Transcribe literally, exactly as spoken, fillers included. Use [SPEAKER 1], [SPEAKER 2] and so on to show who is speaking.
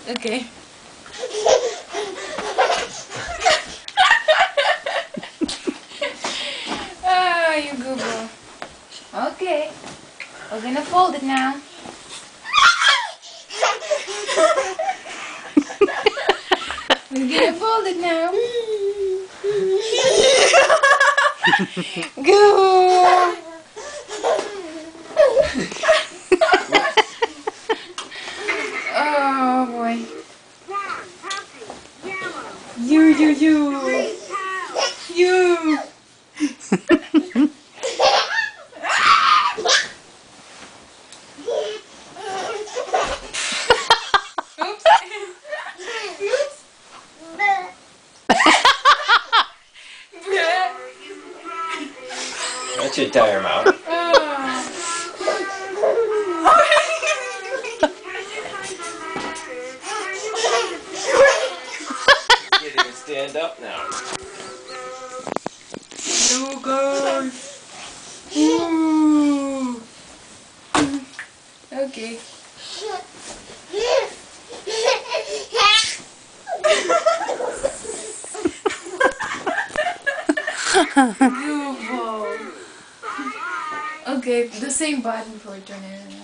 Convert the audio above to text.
[SPEAKER 1] Okay. Ah, you google. Okay. We're gonna fold it now. We're gonna fold it now. Go. Oh boy. You, you, you. You. Oops. Oops.
[SPEAKER 2] That should tire him out. Can't even stand up now.
[SPEAKER 1] No, guys. Ooh. Okay. Okay, the same button for turning it around.